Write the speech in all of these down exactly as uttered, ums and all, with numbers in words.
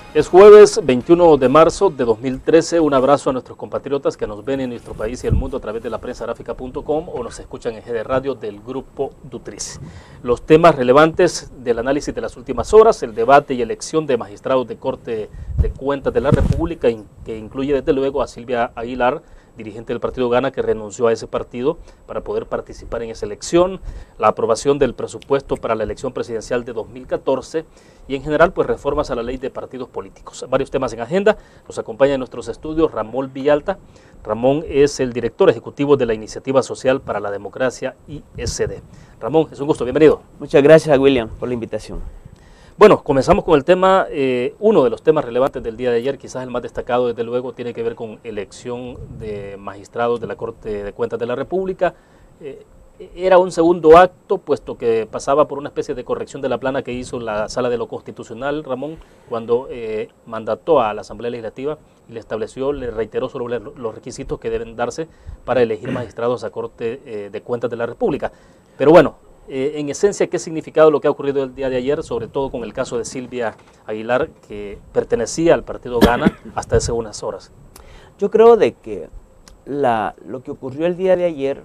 Es jueves veintiuno de marzo de dos mil trece. Un abrazo a nuestros compatriotas que nos ven en nuestro país y el mundo a través de la prensa gráfica punto com o nos escuchan en G D Radio del Grupo Dutriz. Los temas relevantes del análisis de las últimas horas: el debate y elección de magistrados de Corte de Cuentas de la República, que incluye desde luego a Silvia Aguilar, dirigente del partido Gana, que renunció a ese partido para poder participar en esa elección, la aprobación del presupuesto para la elección presidencial de dos mil catorce y en general pues reformas a la ley de partidos políticos. Varios temas en agenda. Nos acompaña en nuestros estudios Ramón Villalta. Ramón es el director ejecutivo de la Iniciativa Social para la Democracia I S D. Ramón, es un gusto, bienvenido. Muchas gracias, William, por la invitación. Bueno, comenzamos con el tema, eh, uno de los temas relevantes del día de ayer, quizás el más destacado desde luego, tiene que ver con elección de magistrados de la Corte de Cuentas de la República. Eh, era un segundo acto, puesto que pasaba por una especie de corrección de la plana que hizo la Sala de lo Constitucional, Ramón, cuando eh, mandató a la Asamblea Legislativa y le estableció, le reiteró sobre los requisitos que deben darse para elegir magistrados a Corte eh, de Cuentas de la República. Pero bueno, Eh, en esencia, ¿qué significado lo que ha ocurrido el día de ayer, sobre todo con el caso de Silvia Aguilar, que pertenecía al partido Gana hasta hace unas horas? Yo creo de que la, lo que ocurrió el día de ayer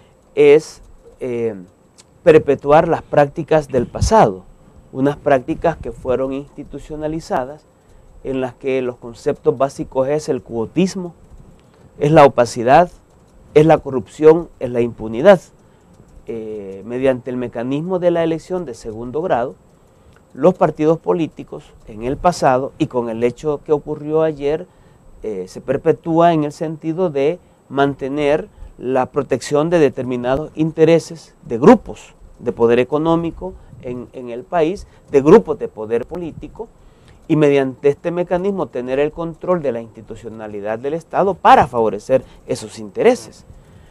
es eh, perpetuar las prácticas del pasado, unas prácticas que fueron institucionalizadas, en las que los conceptos básicos es el cuotismo, es la opacidad, es la corrupción, es la impunidad. Eh, mediante el mecanismo de la elección de segundo grado, los partidos políticos en el pasado y con el hecho que ocurrió ayer eh, se perpetúa en el sentido de mantener la protección de determinados intereses de grupos de poder económico en, en el país, de grupos de poder político, y mediante este mecanismo tener el control de la institucionalidad del Estado para favorecer esos intereses.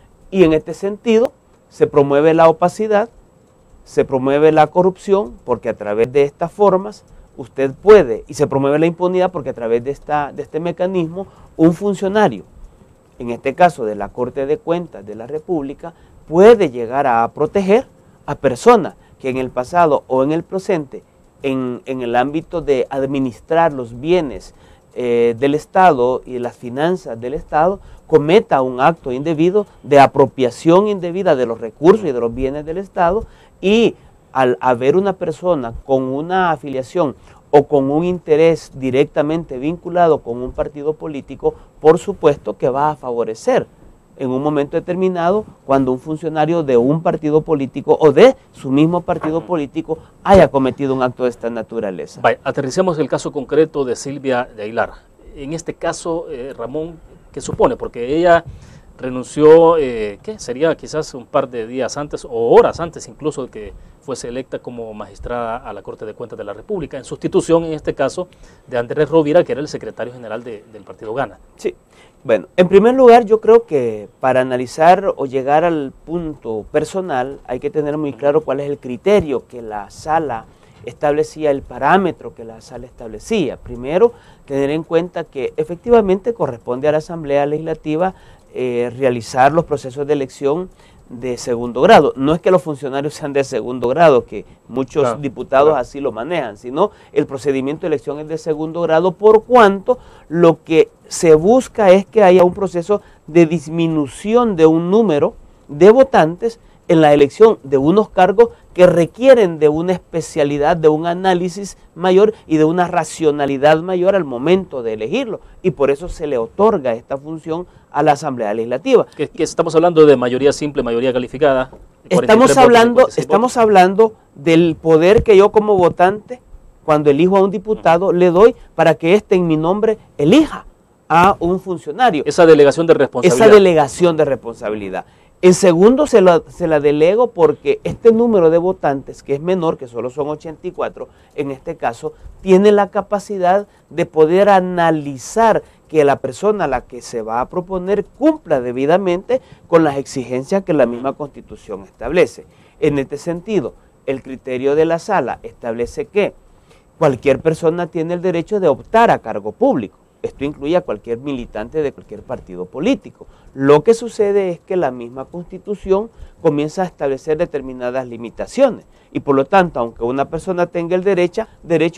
Y en este sentido se promueve la opacidad, se promueve la corrupción, porque a través de estas formas usted puede, y se promueve la impunidad porque a través de, esta, de este mecanismo, un funcionario, en este caso de la Corte de Cuentas de la República, puede llegar a proteger a personas que en el pasado o en el presente, en, en el ámbito de administrar los bienes eh, del Estado y las finanzas del Estado, cometa un acto indebido de apropiación indebida de los recursos y de los bienes del Estado, y al haber una persona con una afiliación o con un interés directamente vinculado con un partido político, por supuesto que va a favorecer en un momento determinado cuando un funcionario de un partido político o de su mismo partido político haya cometido un acto de esta naturaleza. Vaya, aterricemos el caso concreto de Silvia de Aguilar. En este caso, eh, Ramón, ¿qué supone? Porque ella renunció, eh, ¿qué? Sería quizás un par de días antes o horas antes incluso de que fuese electa como magistrada a la Corte de Cuentas de la República, en sustitución en este caso de Andrés Rovira, que era el secretario general de, del partido Gana. Sí, bueno, en primer lugar yo creo que para analizar o llegar al punto personal hay que tener muy claro cuál es el criterio que la sala establecía, el parámetro que la sala establecía. Primero, tener en cuenta que efectivamente corresponde a la Asamblea Legislativa eh, realizar los procesos de elección de segundo grado. No es que los funcionarios sean de segundo grado, que muchos claro, diputados claro. así lo manejan, sino el procedimiento de elección es de segundo grado, por cuanto lo que se busca es que haya un proceso de disminución de un número de votantes en la elección de unos cargos que requieren de una especialidad, de un análisis mayor y de una racionalidad mayor al momento de elegirlo. Y por eso se le otorga esta función a la Asamblea Legislativa. Que, que estamos hablando de mayoría simple, mayoría calificada. Estamos hablando, estamos hablando del poder que yo como votante, cuando elijo a un diputado, uh-huh. le doy para que éste en mi nombre elija a un funcionario. Esa delegación de responsabilidad. Esa delegación de responsabilidad. En segundo, se la, se la delego porque este número de votantes, que es menor, que solo son ochenta y cuatro, en este caso, tiene la capacidad de poder analizar que la persona a la que se va a proponer cumpla debidamente con las exigencias que la misma Constitución establece. En este sentido, el criterio de la sala establece que cualquier persona tiene el derecho de optar a cargo público. Esto incluye a cualquier militante de cualquier partido político. Lo que sucede es que la misma Constitución comienza a establecer determinadas limitaciones y por lo tanto, aunque una persona tenga el derecho, derecho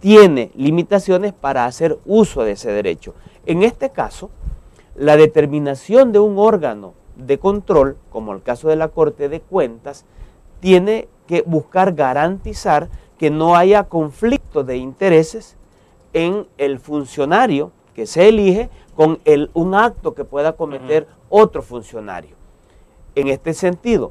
tiene limitaciones para hacer uso de ese derecho. En este caso, la determinación de un órgano de control, como el caso de la Corte de Cuentas, tiene que buscar garantizar que no haya conflicto de intereses en el funcionario que se elige con el, un acto que pueda cometer uh-huh. otro funcionario. En este sentido,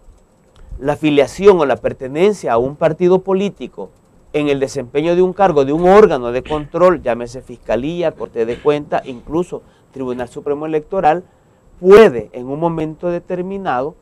la afiliación o la pertenencia a un partido político en el desempeño de un cargo de un órgano de control, llámese Fiscalía, Corte de Cuentas, incluso Tribunal Supremo Electoral, puede en un momento determinado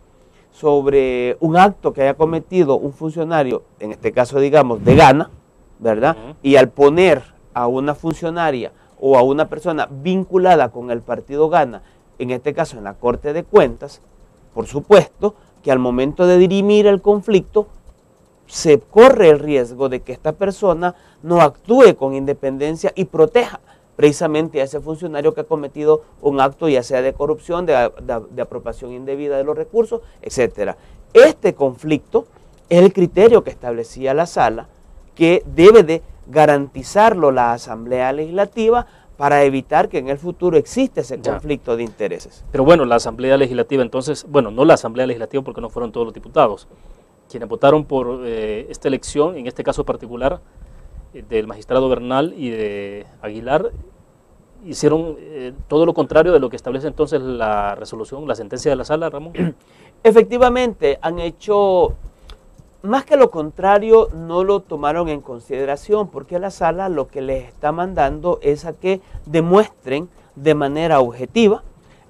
sobre un acto que haya cometido un funcionario, en este caso digamos de gana, ¿verdad? Uh-huh. Y al poner a una funcionaria o a una persona vinculada con el partido gana, en este caso en la Corte de Cuentas, por supuesto que al momento de dirimir el conflicto se corre el riesgo de que esta persona no actúe con independencia y proteja precisamente a ese funcionario que ha cometido un acto ya sea de corrupción, de, de, de apropiación indebida de los recursos, etcétera. Este conflicto es el criterio que establecía la sala, que debe de garantizarlo la Asamblea Legislativa para evitar que en el futuro exista ese conflicto ya. de intereses. Pero bueno, la Asamblea Legislativa entonces, bueno, no la Asamblea Legislativa porque no fueron todos los diputados, quienes votaron por eh, esta elección, en este caso particular, eh, del magistrado Bernal y de Aguilar, hicieron eh, todo lo contrario de lo que establece entonces la resolución, la sentencia de la sala, Ramón. Efectivamente, han hecho, más que lo contrario, no lo tomaron en consideración, porque la sala lo que les está mandando es a que demuestren de manera objetiva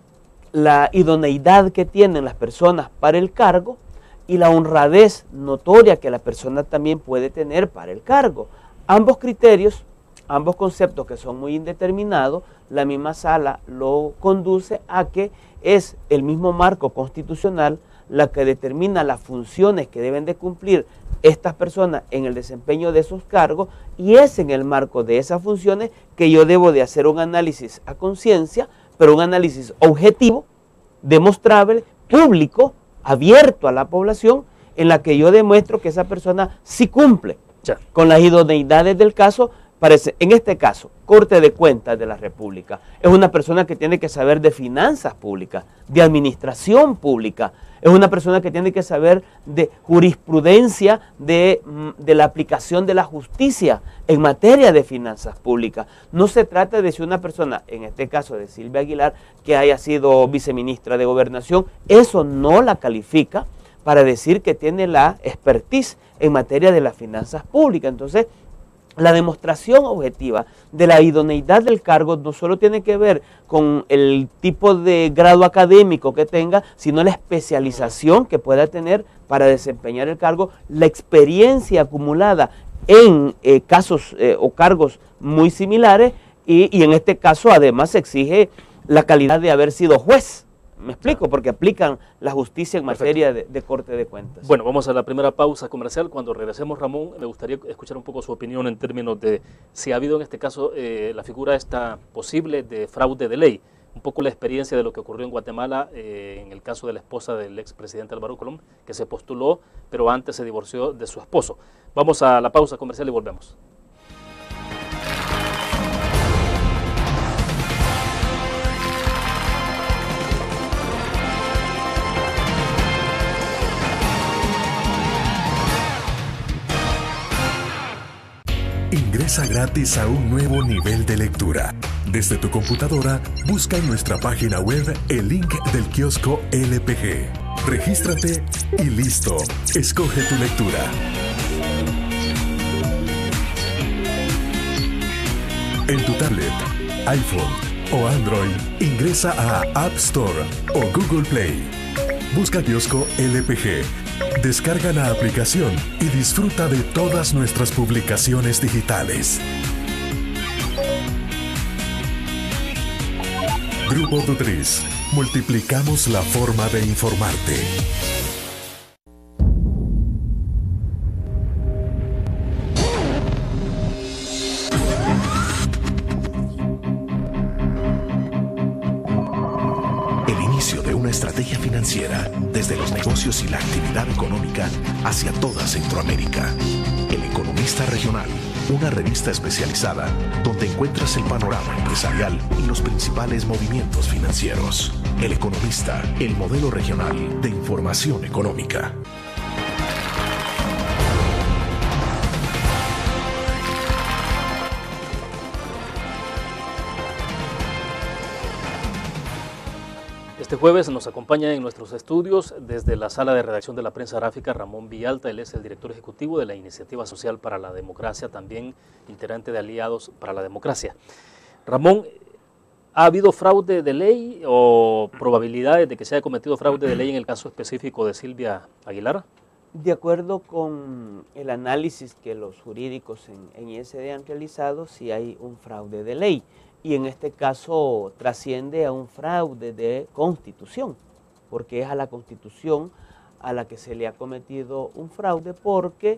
la idoneidad que tienen las personas para el cargo y la honradez notoria que la persona también puede tener para el cargo. Ambos criterios, ambos conceptos que son muy indeterminados, la misma sala lo conduce a que es el mismo marco constitucional la que determina las funciones que deben de cumplir estas personas en el desempeño de esos cargos, y es en el marco de esas funciones que yo debo de hacer un análisis a conciencia, pero un análisis objetivo, demostrable, público, abierto a la población, en la que yo demuestro que esa persona sí cumple ya. con las idoneidades del caso. Parece, en este caso, Corte de Cuentas de la República, es una persona que tiene que saber de finanzas públicas, de administración pública, es una persona que tiene que saber de jurisprudencia, de, de la aplicación de la justicia en materia de finanzas públicas. No se trata de si una persona, en este caso de Silvia Aguilar, que haya sido viceministra de Gobernación, eso no la califica para decir que tiene la expertise en materia de las finanzas públicas. Entonces, la demostración objetiva de la idoneidad del cargo no solo tiene que ver con el tipo de grado académico que tenga, sino la especialización que pueda tener para desempeñar el cargo, la experiencia acumulada en eh, casos eh, o cargos muy similares y, y en este caso además se exige la calidad de haber sido juez. Me explico, porque aplican la justicia en materia de, de Corte de Cuentas. Bueno, vamos a la primera pausa comercial. Cuando regresemos, Ramón, me gustaría escuchar un poco su opinión en términos de si ha habido en este caso eh, la figura esta posible de fraude de ley. Un poco la experiencia de lo que ocurrió en Guatemala eh, en el caso de la esposa del expresidente Álvaro Colón, que se postuló, pero antes se divorció de su esposo. Vamos a la pausa comercial y volvemos. Ingresa gratis a un nuevo nivel de lectura. Desde tu computadora, busca en nuestra página web el link del kiosco L P G. Regístrate y listo. Escoge tu lectura. En tu tablet, iPhone o Android, ingresa a App Store o Google Play. Busca kiosco L P G. Descarga la aplicación y disfruta de todas nuestras publicaciones digitales. Grupo Dutriz. Multiplicamos la forma de informarte. Estrategia financiera desde los negocios y la actividad económica hacia toda Centroamérica. El Economista Regional, una revista especializada donde encuentras el panorama empresarial y los principales movimientos financieros. El Economista, el modelo regional de información económica. Este jueves nos acompaña en nuestros estudios desde la sala de redacción de la prensa gráfica Ramón Villalta. Él es el director ejecutivo de la Iniciativa Social para la Democracia, también integrante de Aliados para la Democracia. Ramón, ¿ha habido fraude de ley o probabilidades de que se haya cometido fraude de ley en el caso específico de Silvia Aguilar? De acuerdo con el análisis que los jurídicos en, en I S D han realizado, sí hay un fraude de ley. Y en este caso trasciende a un fraude de constitución, porque es a la constitución a la que se le ha cometido un fraude, porque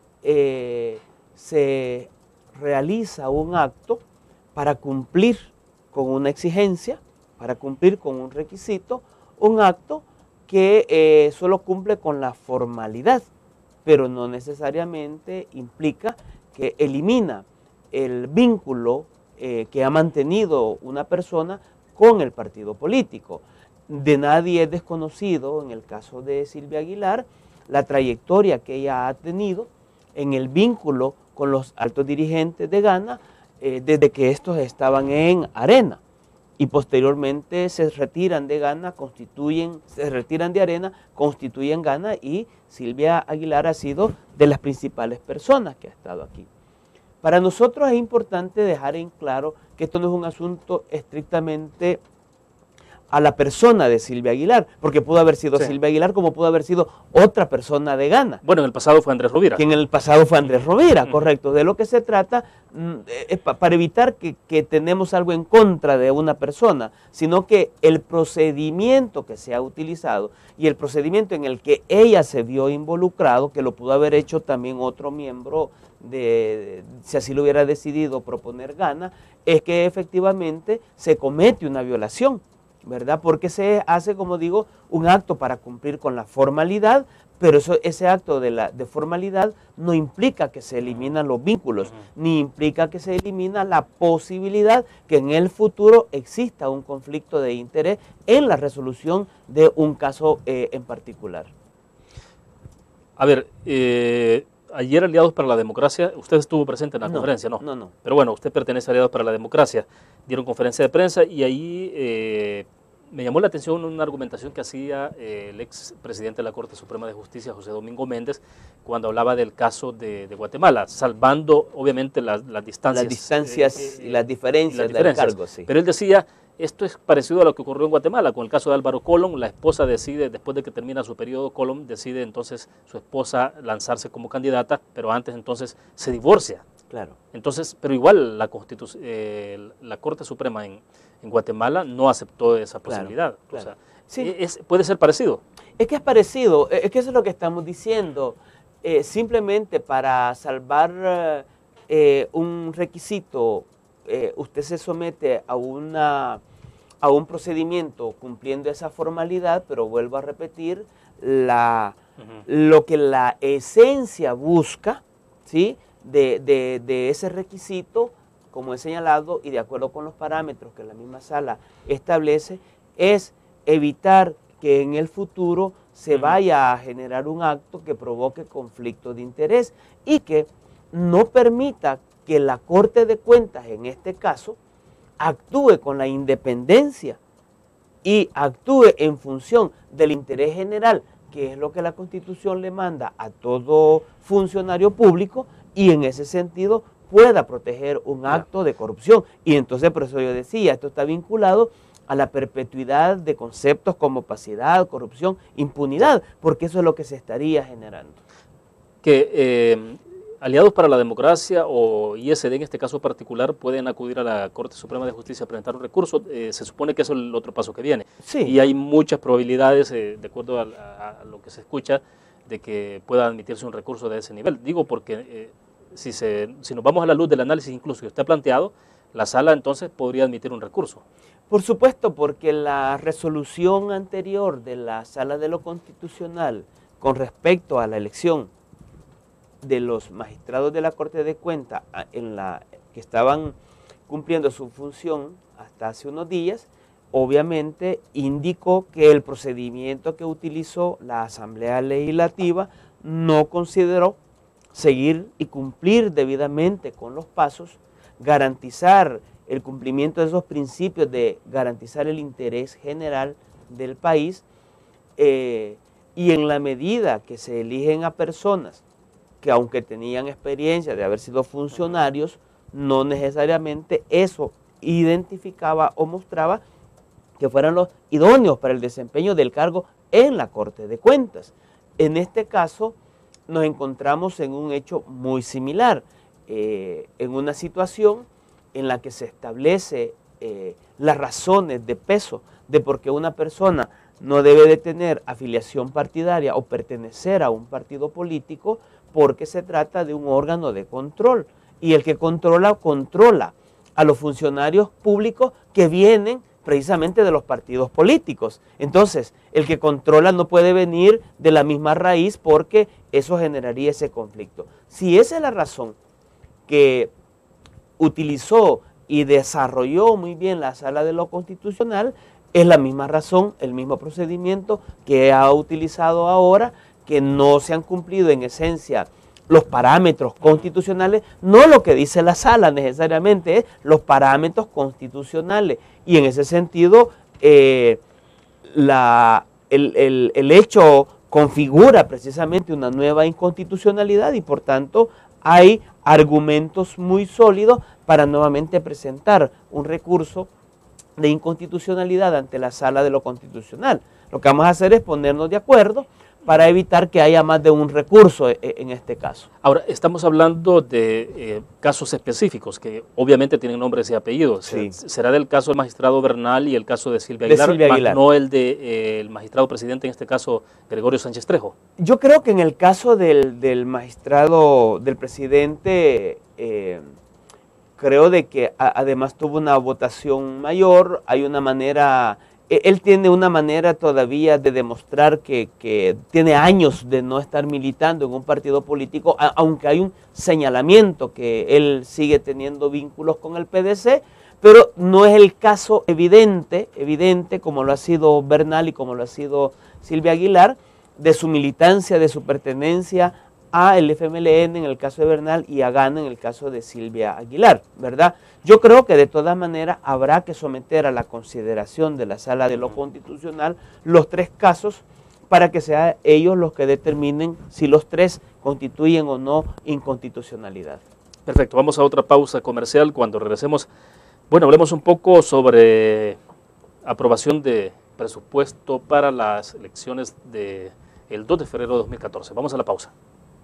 eh, se realiza un acto para cumplir con una exigencia, para cumplir con un requisito, un acto que eh, solo cumple con la formalidad, pero no necesariamente implica que elimina el vínculo Eh, que ha mantenido una persona con el partido político. De nadie es desconocido, en el caso de Silvia Aguilar, la trayectoria que ella ha tenido en el vínculo con los altos dirigentes de Ghana eh, desde que estos estaban en Arena y posteriormente se retiran de Ghana, constituyen, se retiran de Arena, constituyen Ghana y Silvia Aguilar ha sido de las principales personas que ha estado aquí. Para nosotros es importante dejar en claro que esto no es un asunto estrictamente a la persona de Silvia Aguilar, porque pudo haber sido sí. Silvia Aguilar como pudo haber sido otra persona de Ghana. Bueno, en el pasado fue Andrés Rovira. Que en el pasado fue Andrés Rovira, correcto. De lo que se trata es para evitar que, que tenemos algo en contra de una persona, sino que el procedimiento que se ha utilizado y el procedimiento en el que ella se vio involucrado, que lo pudo haber hecho también otro miembro de, si así lo hubiera decidido proponer Ghana, es que efectivamente se comete una violación, ¿verdad? Porque se hace, como digo, un acto para cumplir con la formalidad, pero eso, ese acto de, la, de formalidad no implica que se eliminan los vínculos, uh-huh. ni implica que se elimina la posibilidad que en el futuro exista un conflicto de interés en la resolución de un caso eh, en particular. A ver, eh, ayer Aliados para la Democracia, usted estuvo presente en la no, conferencia, ¿no? No, no. Pero bueno, usted pertenece a Aliados para la Democracia, dieron conferencia de prensa y ahí eh, me llamó la atención una argumentación que hacía eh, el ex presidente de la Corte Suprema de Justicia, José Domingo Méndez, cuando hablaba del caso de, de Guatemala, salvando obviamente las, las distancias. Las distancias eh, eh, y las diferencias, y las diferencias del cargo, sí. Pero él decía, esto es parecido a lo que ocurrió en Guatemala, con el caso de Álvaro Colom. La esposa decide, después de que termina su periodo, Colom decide entonces su esposa lanzarse como candidata, pero antes entonces se divorcia. Claro. Entonces, pero igual la, Constitu- eh, la Corte Suprema en, en Guatemala no aceptó esa posibilidad. Claro, claro. O sea, sí. es, puede ser parecido. Es que es parecido, es que eso es lo que estamos diciendo. Eh, simplemente para salvar eh, un requisito, eh, usted se somete a una a un procedimiento cumpliendo esa formalidad, pero vuelvo a repetir, la, uh-huh. lo que la esencia busca, ¿sí?, de, de, de ese requisito, como he señalado, y de acuerdo con los parámetros que la misma sala establece, es evitar que en el futuro se uh-huh. vaya a generar un acto que provoque conflicto de interés y que no permita que la Corte de Cuentas, en este caso, actúe con la independencia y actúe en función del interés general, que es lo que la Constitución le manda a todo funcionario público, y en ese sentido pueda proteger un acto de corrupción. Y entonces, por eso yo decía, esto está vinculado a la perpetuidad de conceptos como opacidad, corrupción, impunidad, porque eso es lo que se estaría generando. Que eh, Aliados para la Democracia o I S D en este caso particular pueden acudir a la Corte Suprema de Justicia a presentar un recurso. Eh, se supone que eso es el otro paso que viene. Sí. Y hay muchas probabilidades, eh, de acuerdo a, a, a lo que se escucha, de que pueda admitirse un recurso de ese nivel. Digo porque eh, si, se, si nos vamos a la luz del análisis incluso que usted ha planteado, la sala entonces podría admitir un recurso. Por supuesto, porque la resolución anterior de la Sala de lo Constitucional con respecto a la elección de los magistrados de la Corte de Cuentas en la, que estaban cumpliendo su función hasta hace unos días, obviamente indicó que el procedimiento que utilizó la Asamblea Legislativa no consideró seguir y cumplir debidamente con los pasos, garantizar el cumplimiento de esos principios de garantizar el interés general del país, eh, y en la medida que se eligen a personas que aunque tenían experiencia de haber sido funcionarios, no necesariamente eso identificaba o mostraba que fueran los idóneos para el desempeño del cargo en la Corte de Cuentas. En este caso nos encontramos en un hecho muy similar, eh, en una situación en la que se establece eh, las razones de peso de por qué una persona no debe de tener afiliación partidaria o pertenecer a un partido político, porque se trata de un órgano de control, y el que controla, controla a los funcionarios públicos que vienen precisamente de los partidos políticos. Entonces, el que controla no puede venir de la misma raíz, porque eso generaría ese conflicto. Si esa es la razón que utilizó y desarrolló muy bien la Sala de lo Constitucional, es la misma razón, el mismo procedimiento que ha utilizado ahora, que no se han cumplido en esencia los parámetros constitucionales, no lo que dice la Sala necesariamente, es los parámetros constitucionales. Y en ese sentido, eh, la, el, el, el hecho configura precisamente una nueva inconstitucionalidad, y por tanto hay argumentos muy sólidos para nuevamente presentar un recurso de inconstitucionalidad ante la Sala de lo Constitucional. Lo que vamos a hacer es ponernos de acuerdo para evitar que haya más de un recurso en este caso. Ahora, estamos hablando de eh, casos específicos que obviamente tienen nombres y apellidos. Sí. ¿Será del caso del magistrado Bernal y el caso de Silvia Aguilar, de Silvia Aguilar. Más no el del de, eh, magistrado presidente, en este caso Gregorio Sánchez Trejo? Yo creo que en el caso del, del magistrado, del presidente, eh, creo de que a, además tuvo una votación mayor, hay una manera... Él tiene una manera todavía de demostrar que, que tiene años de no estar militando en un partido político, a, aunque hay un señalamiento que él sigue teniendo vínculos con el P D C, pero no es el caso evidente, evidente como lo ha sido Bernal y como lo ha sido Silvia Aguilar, de su militancia, de su pertenencia a el F M L N en el caso de Bernal y a Gana en el caso de Silvia Aguilar, ¿verdad? Yo creo que de todas maneras habrá que someter a la consideración de la Sala de lo Constitucional los tres casos para que sean ellos los que determinen si los tres constituyen o no inconstitucionalidad. Perfecto, vamos a otra pausa comercial. Cuando regresemos, bueno, hablemos un poco sobre aprobación de presupuesto para las elecciones del dos de febrero de dos mil catorce. Vamos a la pausa.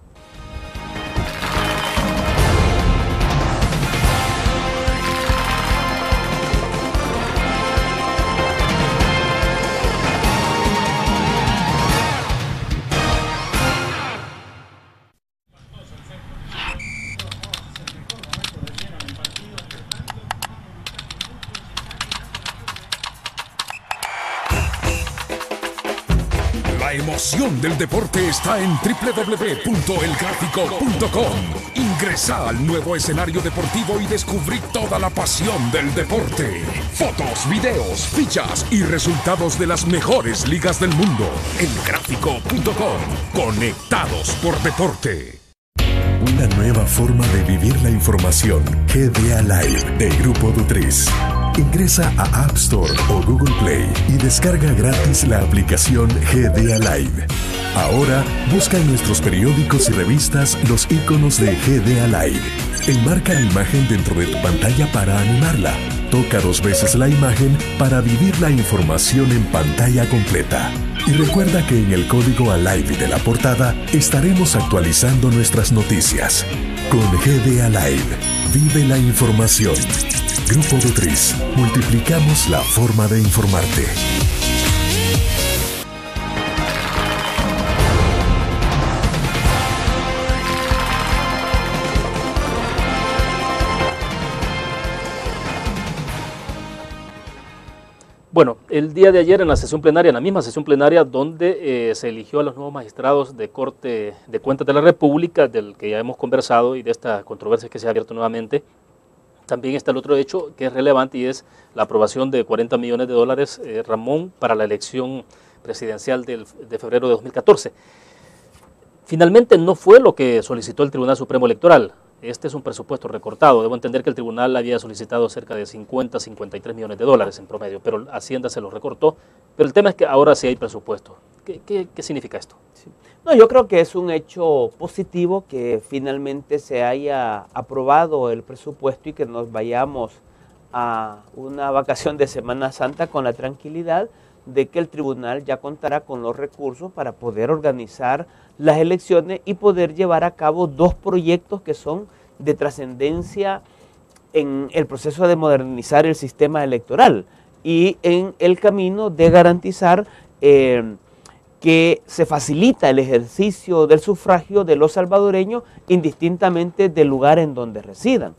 La emoción del deporte está en doble u doble u doble u punto el gráfico punto com. Ingresa al nuevo escenario deportivo y descubrí toda la pasión del deporte. Fotos, videos, fichas y resultados de las mejores ligas del mundo. el gráfico punto com. Conectados por deporte. Una nueva forma de vivir la información. G D A Live de Grupo Dutris. Ingresa a App Store o Google Play y descarga gratis la aplicación G D A Live. Ahora busca en nuestros periódicos y revistas los iconos de G D A Live. Enmarca la imagen dentro de tu pantalla para animarla. Toca dos veces la imagen para vivir la información en pantalla completa. Y recuerda que en el código ALIVE de la portada estaremos actualizando nuestras noticias. Con G D A Live, vive la información. Grupo Dutris, multiplicamos la forma de informarte. Bueno, el día de ayer en la sesión plenaria, en la misma sesión plenaria donde eh, se eligió a los nuevos magistrados de Corte de Cuentas de la República, del que ya hemos conversado y de esta controversia que se ha abierto nuevamente, también está el otro hecho que es relevante y es la aprobación de cuarenta millones de dólares, eh, Ramón, para la elección presidencial del, de febrero de dos mil catorce. Finalmente no fue lo que solicitó el Tribunal Supremo Electoral. Este es un presupuesto recortado. Debo entender que el tribunal había solicitado cerca de cincuenta, cincuenta y tres millones de dólares en promedio, pero Hacienda se lo recortó. Pero el tema es que ahora sí hay presupuesto. ¿Qué, qué, qué significa esto? Sí. No, yo creo que es un hecho positivo que finalmente se haya aprobado el presupuesto y que nos vayamos a una vacación de Semana Santa con la tranquilidad de que el tribunal ya contará con los recursos para poder organizar las elecciones y poder llevar a cabo dos proyectos que son de trascendencia en el proceso de modernizar el sistema electoral y en el camino de garantizar eh, que se facilita el ejercicio del sufragio de los salvadoreños indistintamente del lugar en donde residan.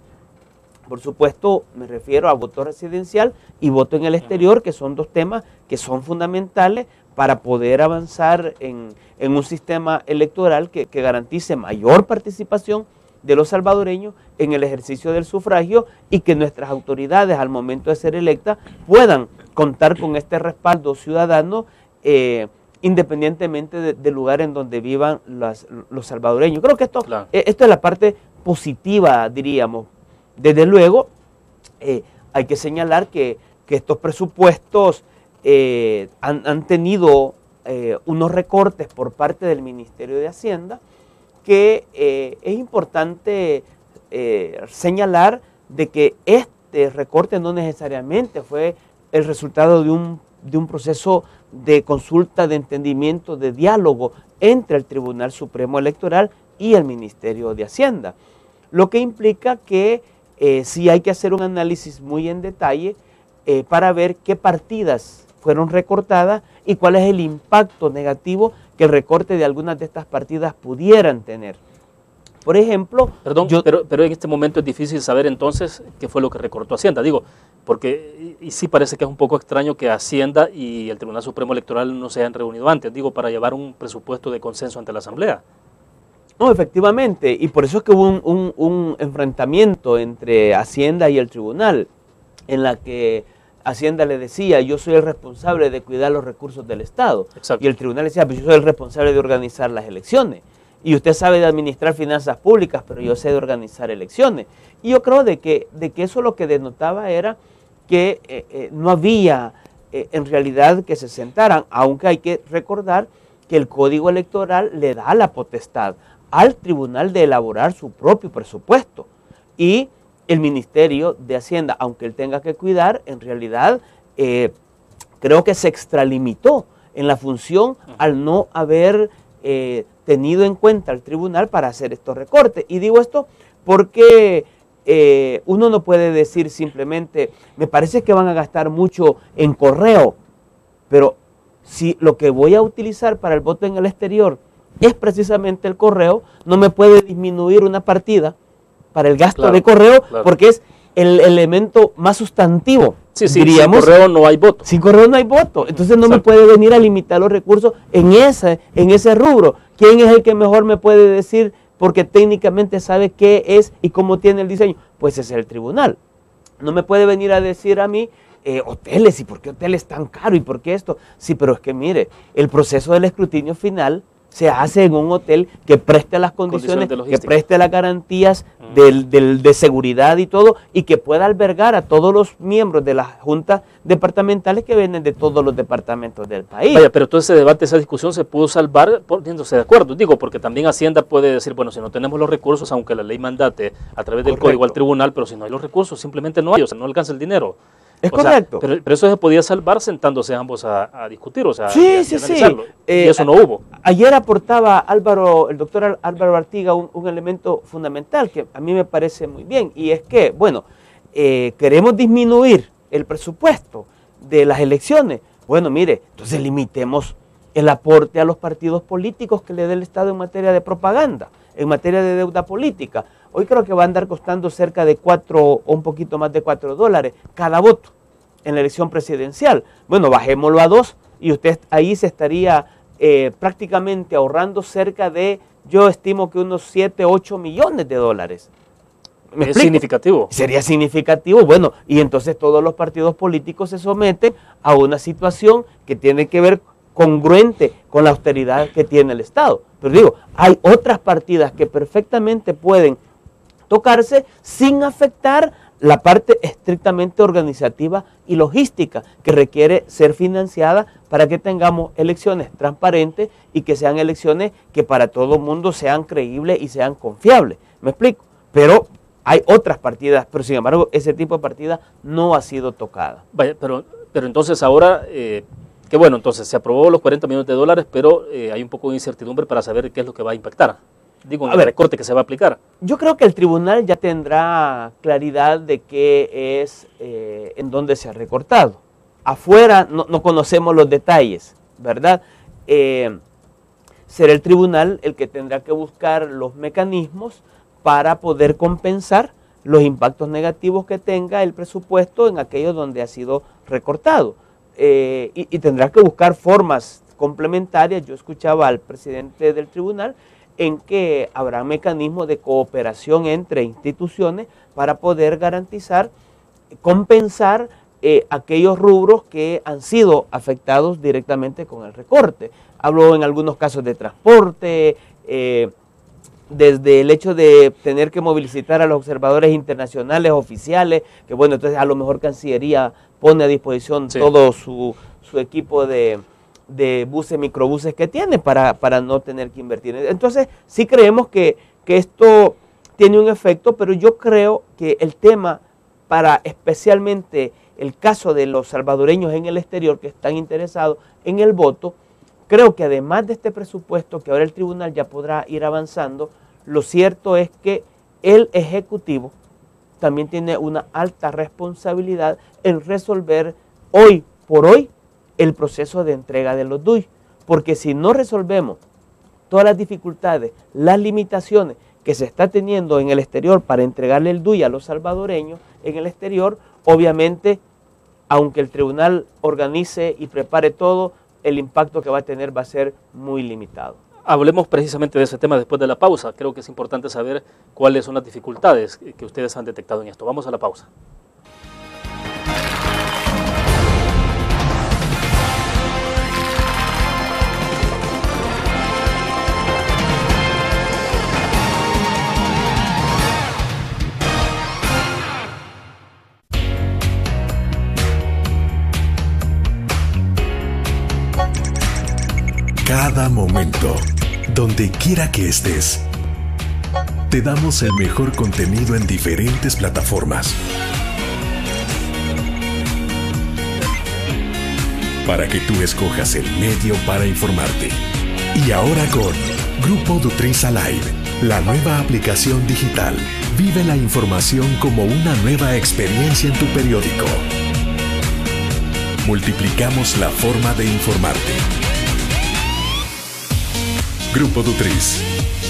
Por supuesto, me refiero a voto residencial y voto en el exterior, que son dos temas que son fundamentales para poder avanzar en, en un sistema electoral que, que garantice mayor participación de los salvadoreños en el ejercicio del sufragio y que nuestras autoridades al momento de ser electas puedan contar con este respaldo ciudadano eh, independientemente de, del lugar en donde vivan las, los salvadoreños. Creo que esto, claro. eh, esto es la parte positiva, diríamos. Desde luego, eh, hay que señalar que, que estos presupuestos eh, han, han tenido eh, unos recortes por parte del Ministerio de Hacienda que eh, es importante eh, señalar de que este recorte no necesariamente fue el resultado de un, de un proceso de consulta, de entendimiento, de diálogo entre el Tribunal Supremo Electoral y el Ministerio de Hacienda, lo que implica que Eh, sí hay que hacer un análisis muy en detalle eh, para ver qué partidas fueron recortadas y cuál es el impacto negativo que el recorte de algunas de estas partidas pudieran tener. Por ejemplo... Perdón, yo, pero, pero en este momento es difícil saber entonces qué fue lo que recortó Hacienda. Digo, porque y, y sí parece que es un poco extraño que Hacienda y el Tribunal Supremo Electoral no se hayan reunido antes, digo, para llevar un presupuesto de consenso ante la Asamblea. No, efectivamente, y por eso es que hubo un, un, un enfrentamiento entre Hacienda y el tribunal, en la que Hacienda le decía, yo soy el responsable de cuidar los recursos del Estado. Exacto. Y el tribunal decía, pues yo soy el responsable de organizar las elecciones. Y usted sabe de administrar finanzas públicas, pero yo sé de organizar elecciones. Y yo creo de que, de que eso lo que denotaba era que eh, eh, no había eh, en realidad que se sentaran, aunque hay que recordar que el Código Electoral le da la potestad al tribunal de elaborar su propio presupuesto y el Ministerio de Hacienda, aunque él tenga que cuidar, en realidad eh, creo que se extralimitó en la función al no haber eh, tenido en cuenta al tribunal para hacer estos recortes. Y digo esto porque eh, uno no puede decir simplemente, me parece que van a gastar mucho en correo, pero si lo que voy a utilizar para el voto en el exterior es precisamente el correo, no me puede disminuir una partida para el gasto claro, de correo, claro. porque es el elemento más sustantivo. Sí, sí, diríamos, sin correo no hay voto. Sin correo no hay voto. Entonces no Exacto. me puede venir a limitar los recursos en ese, en ese rubro. ¿Quién es el que mejor me puede decir, porque técnicamente sabe qué es y cómo tiene el diseño? Pues es el tribunal. No me puede venir a decir a mí, eh, hoteles, ¿y por qué hoteles tan caro? ¿Y por qué esto? Sí, pero es que mire, el proceso del escrutinio final se hace en un hotel que preste las condiciones, condiciones que preste las garantías uh-huh. del, del, de seguridad y todo, y que pueda albergar a todos los miembros de las juntas departamentales que vienen de todos los departamentos del país. Vaya, pero todo ese debate, esa discusión se pudo salvar poniéndose de acuerdo. Digo, porque también Hacienda puede decir, bueno, si no tenemos los recursos, aunque la ley mandate a través del Correcto. Código al tribunal, pero si no hay los recursos, simplemente no hay, o sea, no alcanza el dinero. Es o correcto. Sea, pero, pero eso se podía salvar sentándose ambos a, a discutir, o sea, sí, a, sí, a sí. Eh, y eso no hubo. Ayer aportaba Álvaro, el doctor Álvaro Artiga un, un elemento fundamental que a mí me parece muy bien, y es que, bueno, eh, queremos disminuir el presupuesto de las elecciones. Bueno, mire, entonces limitemos el aporte a los partidos políticos que le dé el Estado en materia de propaganda, en materia de deuda política. Hoy creo que va a andar costando cerca de cuatro o un poquito más de cuatro dólares cada voto. en la elección presidencial. Bueno, bajémoslo a dos y usted ahí se estaría eh, prácticamente ahorrando cerca de, yo estimo que unos siete, ocho millones de dólares. ¿Me es explico? Significativo. Sería significativo, bueno, y entonces todos los partidos políticos se someten a una situación que tiene que ver congruente con la austeridad que tiene el Estado. Pero digo, hay otras partidas que perfectamente pueden tocarse sin afectar la parte estrictamente organizativa y logística que requiere ser financiada para que tengamos elecciones transparentes y que sean elecciones que para todo el mundo sean creíbles y sean confiables. ¿Me explico? Pero hay otras partidas, pero sin embargo ese tipo de partida no ha sido tocada. Vaya, pero, pero entonces ahora, eh, que bueno, entonces se aprobó los cuarenta millones de dólares, pero eh, hay un poco de incertidumbre para saber qué es lo que va a impactar. Digo, en a el ver, recorte que se va a aplicar. Yo creo que el tribunal ya tendrá claridad de qué es, eh, en dónde se ha recortado. Afuera no, no conocemos los detalles, ¿verdad? Eh, será el tribunal el que tendrá que buscar los mecanismos para poder compensar los impactos negativos que tenga el presupuesto en aquellos donde ha sido recortado. Eh, y, y tendrá que buscar formas complementarias. Yo escuchaba al presidente del tribunal en que habrá mecanismos de cooperación entre instituciones para poder garantizar, compensar eh, aquellos rubros que han sido afectados directamente con el recorte. Hablo en algunos casos de transporte, eh, desde el hecho de tener que movilizar a los observadores internacionales oficiales, que bueno, entonces a lo mejor Cancillería pone a disposición sí. todo su, su equipo de, de buses, microbuses que tiene para, para no tener que invertir. Entonces sí creemos que, que esto tiene un efecto, pero yo creo que el tema para especialmente el caso de los salvadoreños en el exterior que están interesados en el voto, creo que además de este presupuesto que ahora el tribunal ya podrá ir avanzando, lo cierto es que el Ejecutivo también tiene una alta responsabilidad en resolver hoy por hoy el proceso de entrega de los D U I, porque si no resolvemos todas las dificultades, las limitaciones que se está teniendo en el exterior para entregarle el D U I a los salvadoreños en el exterior, obviamente, aunque el tribunal organice y prepare todo, el impacto que va a tener va a ser muy limitado. Hablemos precisamente de ese tema después de la pausa. Creo que es importante saber cuáles son las dificultades que ustedes han detectado en esto. Vamos a la pausa. Cada momento, donde quiera que estés, te damos el mejor contenido en diferentes plataformas. Para que tú escojas el medio para informarte. Y ahora con Grupo Dutriz Alive, la nueva aplicación digital. Vive la información como una nueva experiencia en tu periódico. Multiplicamos la forma de informarte. Grupo Dutriz.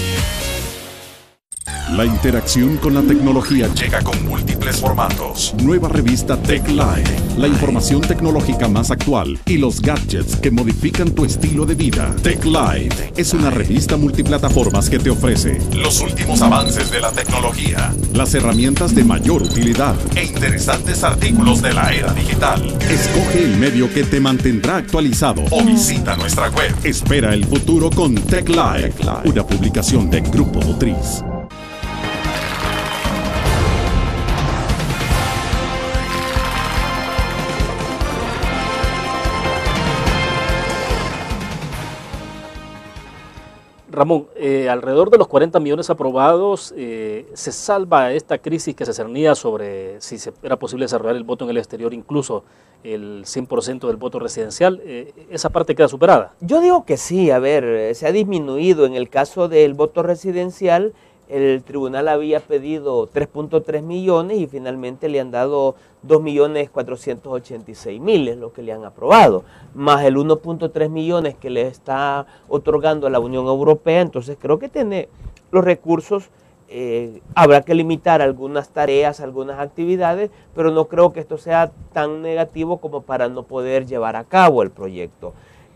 La interacción con la tecnología llega con múltiples formatos. Nueva revista Tech Live, la información tecnológica más actual y los gadgets que modifican tu estilo de vida. Tech Live es una revista multiplataformas que te ofrece los últimos avances de la tecnología, las herramientas de mayor utilidad e interesantes artículos de la era digital. Escoge el medio que te mantendrá actualizado o visita nuestra web. Espera el futuro con Tech Live, una publicación de Grupo Dutriz. Ramón, eh, alrededor de los cuarenta millones aprobados, eh, ¿se salva esta crisis que se cernía sobre si se, era posible desarrollar el voto en el exterior, incluso el cien por ciento del voto residencial? Eh, ¿Esa parte queda superada? Yo digo que sí, a ver, se ha disminuido. En el caso del voto residencial, el tribunal había pedido tres punto tres millones y finalmente le han dado dos millones cuatrocientos ochenta y seis mil, es lo que le han aprobado, más el uno punto tres millones que le está otorgando a la Unión Europea. Entonces creo que tiene los recursos eh, habrá que limitar algunas tareas, algunas actividades, pero no creo que esto sea tan negativo como para no poder llevar a cabo el proyecto.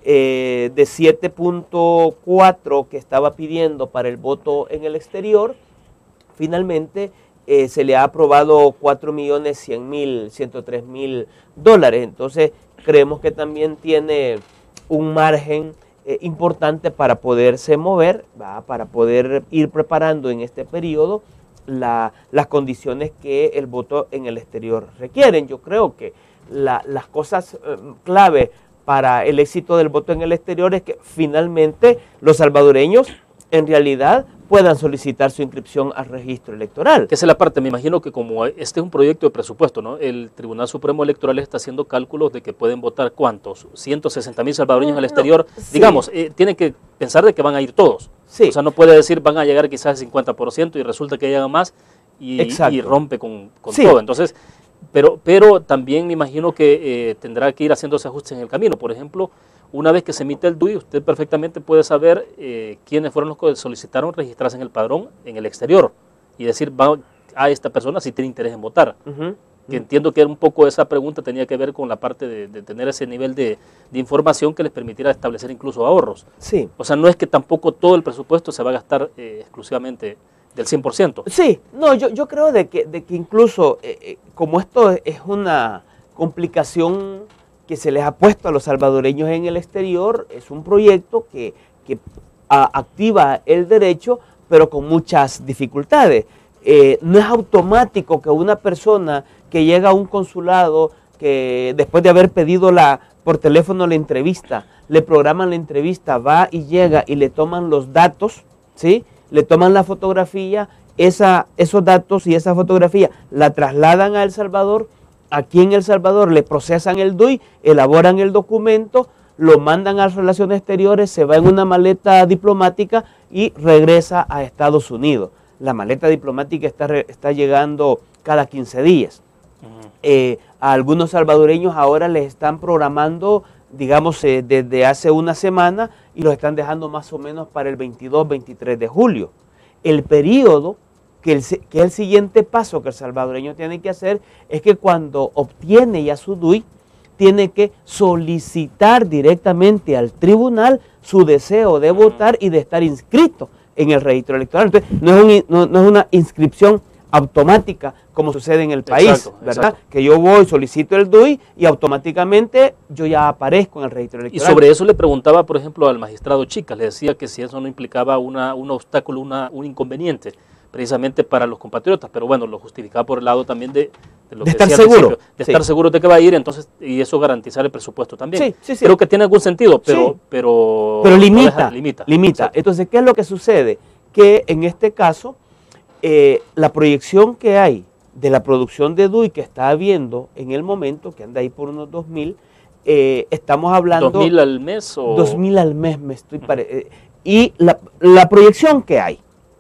Eh, de siete punto cuatro que estaba pidiendo para el voto en el exterior, finalmente eh, se le ha aprobado cuatro millones cien mil, ciento tres mil dólares. Entonces creemos que también tiene un margen eh, importante para poderse mover, ¿va? Para poder ir preparando en este periodo la, las condiciones que el voto en el exterior requieren. Yo creo que la, las cosas eh, clave para el éxito del voto en el exterior es que finalmente los salvadoreños en realidad puedan solicitar su inscripción al registro electoral. Que esa es la parte, me imagino que como este es un proyecto de presupuesto, ¿no? El Tribunal Supremo Electoral está haciendo cálculos de que pueden votar ¿cuántos? ciento sesenta mil salvadoreños no, en el exterior. No, sí. Digamos, eh, tienen que pensar de que van a ir todos. Sí. O sea, no puede decir van a llegar quizás al cincuenta por ciento y resulta que llegan más y, y rompe con, con sí. todo. Entonces, pero, pero también me imagino que eh, tendrá que ir haciéndose ajustes en el camino. Por ejemplo, una vez que se emite el D U I, usted perfectamente puede saber eh, quiénes fueron los que solicitaron registrarse en el padrón en el exterior y decir, va a esta persona si tiene interés en votar. Uh-huh. Que entiendo que un poco esa pregunta tenía que ver con la parte de, de tener ese nivel de, de información que les permitiera establecer incluso ahorros. Sí. O sea, no es que tampoco todo el presupuesto se va a gastar eh, exclusivamente del cien por ciento. Sí, no, yo, yo creo de que, de que incluso eh, eh, como esto es una complicación que se les ha puesto a los salvadoreños en el exterior, es un proyecto que, que a, activa el derecho, pero con muchas dificultades. Eh, no es automático que una persona que llega a un consulado, que después de haber pedido la, por teléfono la entrevista, le programan la entrevista, va y llega y le toman los datos, ¿sí? Le toman la fotografía, esa, esos datos y esa fotografía la trasladan a El Salvador. Aquí en El Salvador le procesan el D U I, elaboran el documento, lo mandan a Relaciones Exteriores, se va en una maleta diplomática y regresa a Estados Unidos. La maleta diplomática está, está llegando cada quince días. Uh-huh. eh, a algunos salvadoreños ahora les están programando, digamos, eh, desde hace una semana y los están dejando más o menos para el veintidós, veintitrés de julio. El periodo que el, que el siguiente paso que el salvadoreño tiene que hacer es que cuando obtiene ya su D U I, tiene que solicitar directamente al tribunal su deseo de votar y de estar inscrito en el registro electoral. Entonces, no es, un, no, no es una inscripción automática como sucede en el país, exacto, ¿verdad? Exacto. Que yo voy, solicito el D U I y automáticamente yo ya aparezco en el registro electoral. Y sobre eso le preguntaba, por ejemplo, al magistrado Chicas, le decía que si eso no implicaba una, un obstáculo, una, un inconveniente, precisamente para los compatriotas, pero bueno, lo justificaba por el lado también de, de lo de que estar decía seguro, de sí. estar seguro de que va a ir, entonces, y eso garantizar el presupuesto también. Sí, sí, sí. Creo que tiene algún sentido, pero... Sí. Pero, pero limita, no deja, limita. limita. Entonces, ¿qué es lo que sucede? Que en este caso, eh, la proyección que hay de la producción de D U I que está habiendo en el momento, que anda ahí por unos dos mil, eh, estamos hablando... ¿dos mil al mes o...? dos mil al mes, me estoy pare... eh, y la, la proyección que hay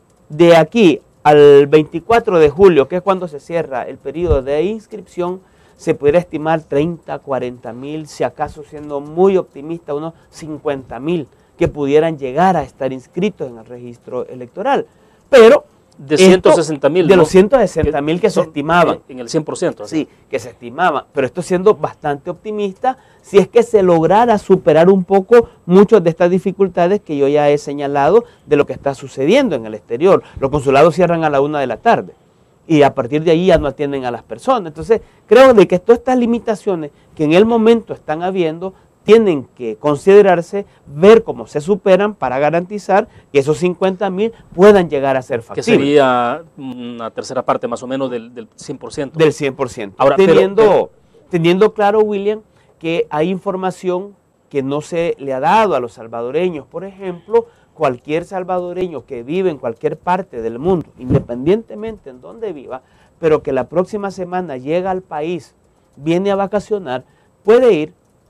de aquí al veinticuatro de julio, que es cuando se cierra el periodo de inscripción, se pudiera estimar treinta, cuarenta mil, si acaso siendo muy optimista, unos cincuenta mil que pudieran llegar a estar inscritos en el registro electoral. Pero de ciento sesenta mil, de ¿no? los ciento sesenta mil que, que se estimaban. En el cien por ciento. Sí, que se estimaban, pero esto siendo bastante optimista, si es que se lograra superar un poco muchas de estas dificultades que yo ya he señalado de lo que está sucediendo en el exterior. Los consulados cierran a la una de la tarde y a partir de ahí ya no atienden a las personas. Entonces, creo de que todas estas limitaciones que en el momento están habiendo tienen que considerarse, ver cómo se superan para garantizar que esos cincuenta mil puedan llegar a ser factibles. Que sería una tercera parte más o menos del, del cien por ciento. Del cien por ciento. Ahora, teniendo, pero, pero, teniendo claro, William, que hay información que no se le ha dado a los salvadoreños. Por ejemplo, cualquier salvadoreño que vive en cualquier parte del mundo, independientemente en donde viva, pero que la próxima semana llega al país, viene a vacacionar, puede ir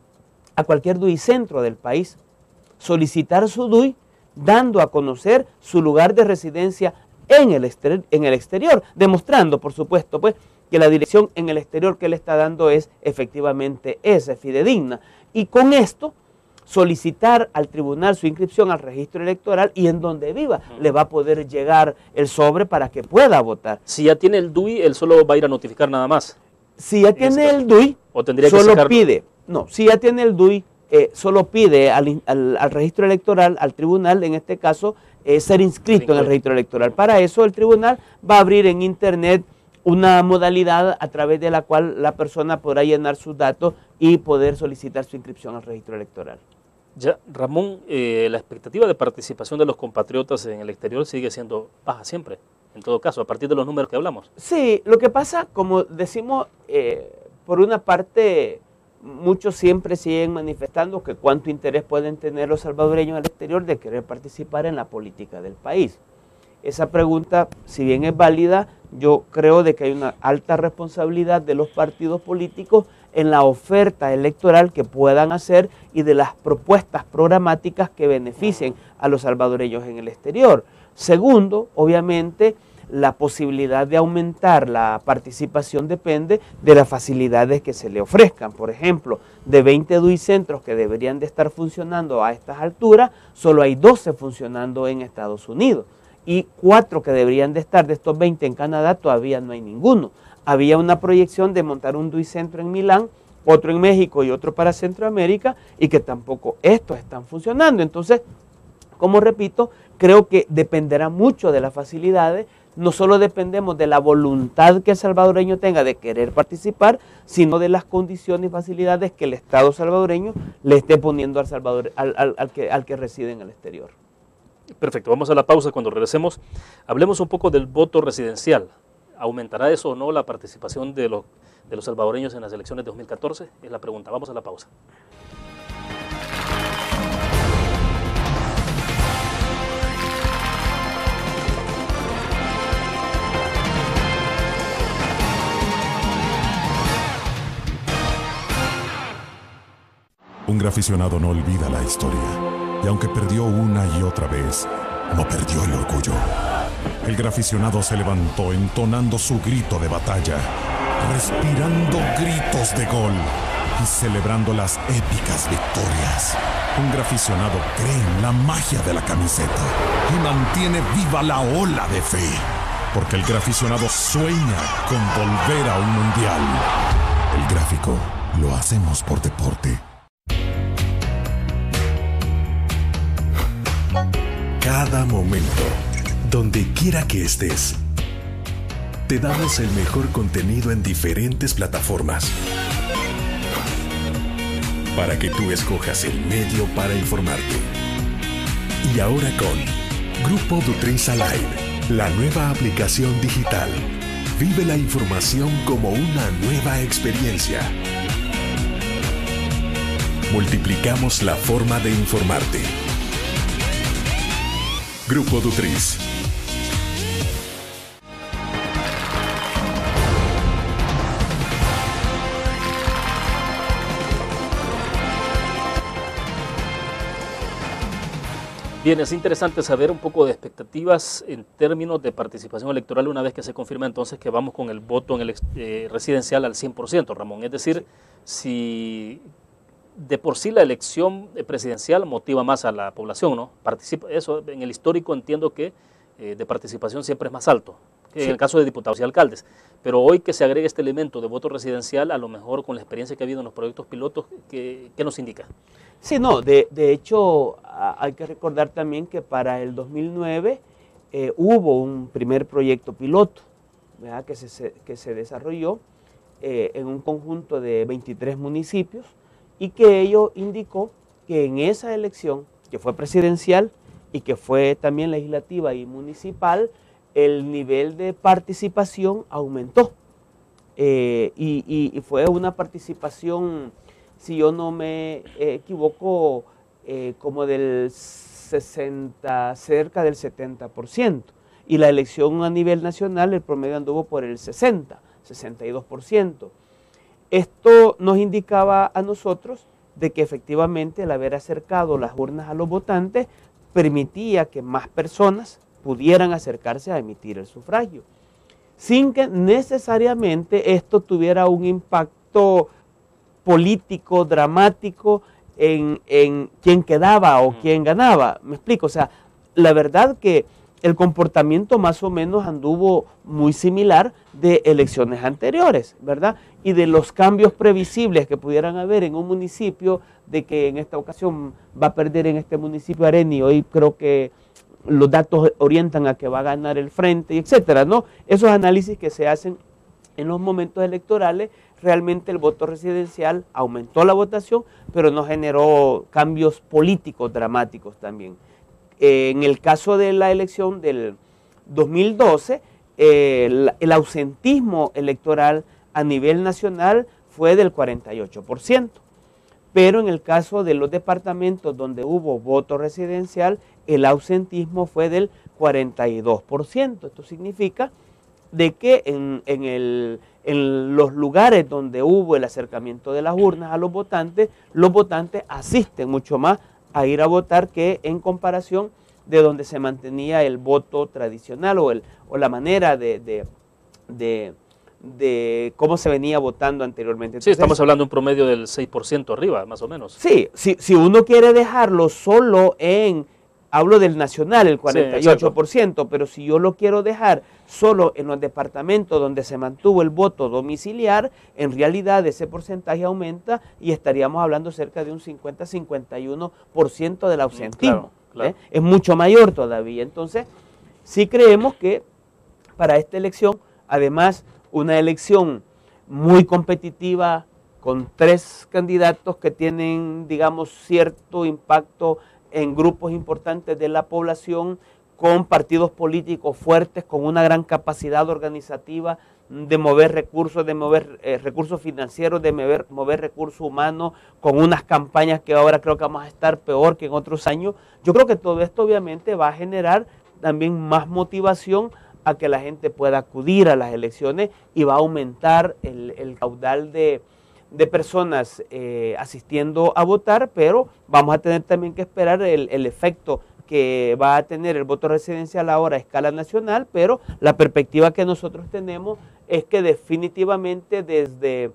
a cualquier D U I centro del país, solicitar su D U I, dando a conocer su lugar de residencia en el, exter en el exterior, demostrando, por supuesto, pues, que la dirección en el exterior que él está dando es efectivamente esa, fidedigna. Y con esto solicitar al tribunal su inscripción al registro electoral y en donde viva uh-huh. le va a poder llegar el sobre para que pueda votar. Si ya tiene el D U I, él solo va a ir a notificar nada más. Si ya tiene el D U I, ¿O tendría solo que sacarlo? pide, no, si ya tiene el D U I, eh, solo pide al, al, al registro electoral, al tribunal, en este caso, eh, ser inscrito en el registro electoral. Para eso el tribunal va a abrir en internet una modalidad a través de la cual la persona podrá llenar sus datos y poder solicitar su inscripción al registro electoral. Ya, Ramón, eh, la expectativa de participación de los compatriotas en el exterior sigue siendo baja siempre, en todo caso, a partir de los números que hablamos. Sí, lo que pasa, como decimos, eh, por una parte, muchos siempre siguen manifestando que cuánto interés pueden tener los salvadoreños al exterior de querer participar en la política del país. Esa pregunta, si bien es válida, yo creo de que hay una alta responsabilidad de los partidos políticos en la oferta electoral que puedan hacer y de las propuestas programáticas que beneficien a los salvadoreños en el exterior. Segundo, obviamente, la posibilidad de aumentar la participación depende de las facilidades que se le ofrezcan. Por ejemplo, de veinte D U I centros que deberían de estar funcionando a estas alturas, solo hay doce funcionando en Estados Unidos. Y cuatro que deberían de estar de estos veinte en Canadá, todavía no hay ninguno. Había una proyección de montar un D U I centro en Milán, otro en México y otro para Centroamérica, y que tampoco estos están funcionando. Entonces, como repito, creo que dependerá mucho de las facilidades. No solo dependemos de la voluntad que el salvadoreño tenga de querer participar, sino de las condiciones y facilidades que el Estado salvadoreño le esté poniendo al, Salvador, al, al, al, que, al que reside en el exterior. Perfecto, vamos a la pausa. Cuando regresemos, hablemos un poco del voto residencial. ¿Aumentará eso o no la participación de los, de los salvadoreños en las elecciones de dos mil catorce? Es la pregunta. Vamos a la pausa. Un graficionado no olvida la historia, y aunque perdió una y otra vez, no perdió el orgullo. El graficionado se levantó entonando su grito de batalla, respirando gritos de gol y celebrando las épicas victorias. Un graficionado cree en la magia de la camiseta y mantiene viva la ola de fe, porque el graficionado sueña con volver a un mundial. El gráfico lo hacemos por deporte. Cada momento, donde quiera que estés, te damos el mejor contenido en diferentes plataformas para que tú escojas el medio para informarte. Y ahora con Grupo Dutriz Alive, la nueva aplicación digital. Vive la información como una nueva experiencia. Multiplicamos la forma de informarte. Grupo Dutriz. Bien, es interesante saber un poco de expectativas en términos de participación electoral una vez que se confirma entonces que vamos con el voto en el eh, residencial al cien por ciento, Ramón. Es decir, si de por sí la elección presidencial motiva más a la población, ¿no? Participa, eso en el histórico entiendo que eh, de participación siempre es más alto, que sí. En el caso de diputados y alcaldes. Pero hoy que se agrega este elemento de voto residencial, a lo mejor con la experiencia que ha habido en los proyectos pilotos, ¿qué, qué nos indica? Sí, no, de, de hecho hay que recordar también que para el dos mil nueve eh, hubo un primer proyecto piloto, ¿verdad? Que, se, que se desarrolló eh, en un conjunto de veintitrés municipios, y que ello indicó que en esa elección, que fue presidencial y que fue también legislativa y municipal, el nivel de participación aumentó. Eh, y, y, y fue una participación, si yo no me equivoco, eh, como del sesenta, cerca del setenta por ciento. Y la elección a nivel nacional, el promedio anduvo por el sesenta, sesenta y dos por ciento. Esto nos indicaba a nosotros de que efectivamente el haber acercado las urnas a los votantes permitía que más personas pudieran acercarse a emitir el sufragio, sin que necesariamente esto tuviera un impacto político, dramático en, en quién quedaba o quién ganaba. ¿Me explico? O sea, la verdad que el comportamiento más o menos anduvo muy similar de elecciones anteriores, ¿verdad? Y de los cambios previsibles que pudieran haber en un municipio, de que en esta ocasión va a perder en este municipio Areni, hoy creo que los datos orientan a que va a ganar el frente, etcétera, ¿no? Esos análisis que se hacen en los momentos electorales, realmente el voto residencial aumentó la votación, pero no generó cambios políticos dramáticos también. Eh, en el caso de la elección del dos mil doce, eh, el, el ausentismo electoral a nivel nacional fue del cuarenta y ocho por ciento, pero en el caso de los departamentos donde hubo voto residencial, el ausentismo fue del cuarenta y dos por ciento. Esto significa de que en, en, el, en los lugares donde hubo el acercamiento de las urnas a los votantes, los votantes asisten mucho más a ir a votar que en comparación de donde se mantenía el voto tradicional o, el, o la manera de, de, de, de cómo se venía votando anteriormente. Entonces, sí, estamos hablando de un promedio del seis por ciento arriba, más o menos. Sí, si, si uno quiere dejarlo solo en, hablo del nacional, el cuarenta y ocho por ciento, sí, pero si yo lo quiero dejar solo en los departamentos donde se mantuvo el voto domiciliar, en realidad ese porcentaje aumenta y estaríamos hablando cerca de un cincuenta a cincuenta y uno por ciento del ausentismo. Claro, claro. ¿eh? Es mucho mayor todavía. Entonces, sí creemos que para esta elección, además, una elección muy competitiva con tres candidatos que tienen, digamos, cierto impacto en grupos importantes de la población, con partidos políticos fuertes, con una gran capacidad organizativa de mover recursos, de mover eh, recursos financieros, de mover, mover recursos humanos, con unas campañas que ahora creo que vamos a estar peor que en otros años. Yo creo que todo esto obviamente va a generar también más motivación a que la gente pueda acudir a las elecciones y va a aumentar el, el caudal de, de personas eh, asistiendo a votar, pero vamos a tener también que esperar el, el efecto que va a tener el voto residencial ahora a escala nacional, pero la perspectiva que nosotros tenemos es que definitivamente desde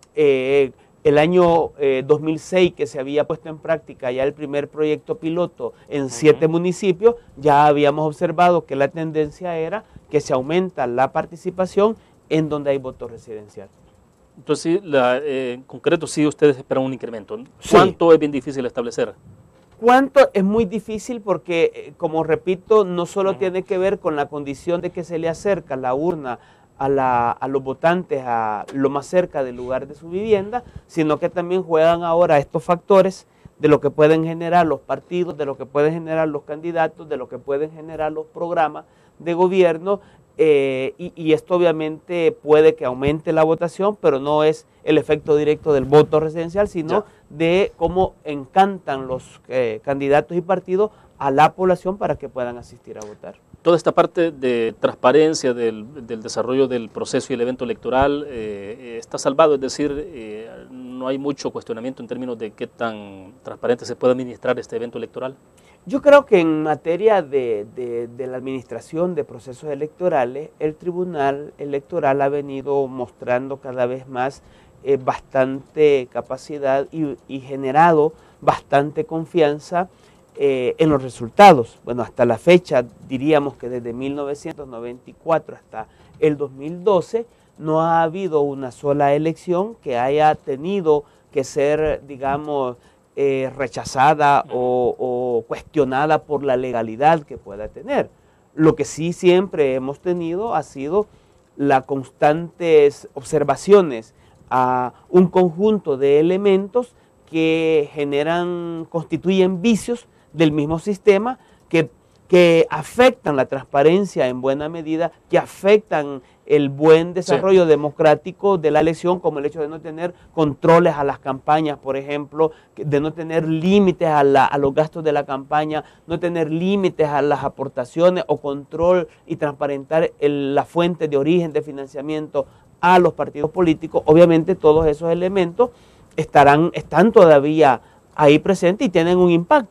eh, el año eh, dos mil seis, que se había puesto en práctica ya el primer proyecto piloto en siete uh-huh. municipios, ya habíamos observado que la tendencia era que se aumenta la participación en donde hay voto residencial. Entonces, sí, la, eh, en concreto, sí ustedes esperan un incremento. ¿Cuánto sí. es bien difícil establecer? ¿Cuánto? Es muy difícil porque, como repito, no solo uh-huh. tiene que ver con la condición de que se le acerca la urna a, la, a los votantes a lo más cerca del lugar de su vivienda, sino que también juegan ahora estos factores de lo que pueden generar los partidos, de lo que pueden generar los candidatos, de lo que pueden generar los programas de gobierno, eh, y, y esto obviamente puede que aumente la votación, pero no es el efecto directo del voto residencial, sino ya. de cómo encantan los eh, candidatos y partidos a la población para que puedan asistir a votar. Toda esta parte de transparencia del, del desarrollo del proceso y el evento electoral eh, está salvado, es decir, eh, no hay mucho cuestionamiento en términos de qué tan transparente se puede administrar este evento electoral. Yo creo que en materia de, de, de la administración de procesos electorales, el Tribunal Electoral ha venido mostrando cada vez más eh, bastante capacidad y, y generado bastante confianza eh, en los resultados. Bueno, hasta la fecha diríamos que desde mil novecientos noventa y cuatro hasta el dos mil doce no ha habido una sola elección que haya tenido que ser, digamos, Eh, rechazada o, o cuestionada por la legalidad que pueda tener. Lo que sí siempre hemos tenido ha sido las constantes observaciones a un conjunto de elementos que generan, constituyen vicios del mismo sistema que, que afectan la transparencia en buena medida, que afectan el buen desarrollo sí. democrático de la elección, como el hecho de no tener controles a las campañas, por ejemplo, de no tener límites a, la, a los gastos de la campaña, no tener límites a las aportaciones o control y transparentar el, la fuente de origen de financiamiento a los partidos políticos. Obviamente todos esos elementos estarán, están todavía ahí presentes y tienen un impacto.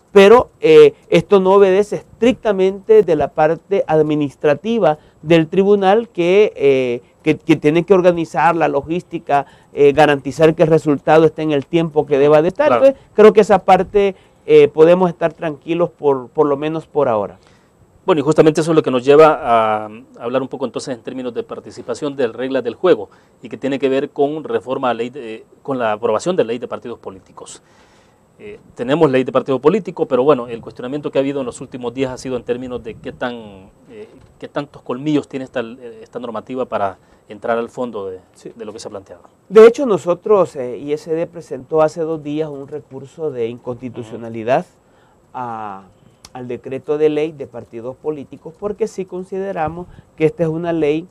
pero eh, esto no obedece estrictamente de la parte administrativa del tribunal que, eh, que, que tiene que organizar la logística, eh, garantizar que el resultado esté en el tiempo que deba de estar. Claro. Entonces, creo que esa parte eh, podemos estar tranquilos por, por lo menos por ahora. Bueno, y justamente eso es lo que nos lleva a hablar un poco entonces en términos de participación de reglas del juego y que tiene que ver con reforma a ley de, con la aprobación de ley de partidos políticos. Eh, tenemos ley de partido político, pero bueno, el cuestionamiento que ha habido en los últimos días ha sido en términos de qué, tan, eh, qué tantos colmillos tiene esta, esta normativa para entrar al fondo de, sí. de lo que se ha planteado. De hecho, nosotros, eh, I S D presentó hace dos días un recurso de inconstitucionalidad uh-huh. a, al decreto de ley de partidos políticos, porque sí consideramos que esta es una ley